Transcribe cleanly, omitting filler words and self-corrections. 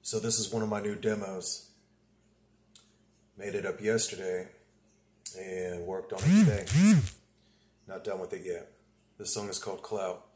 So this is one of my new demos. Made it up yesterday and worked on it today. Not done with it yet. This song is called Clout.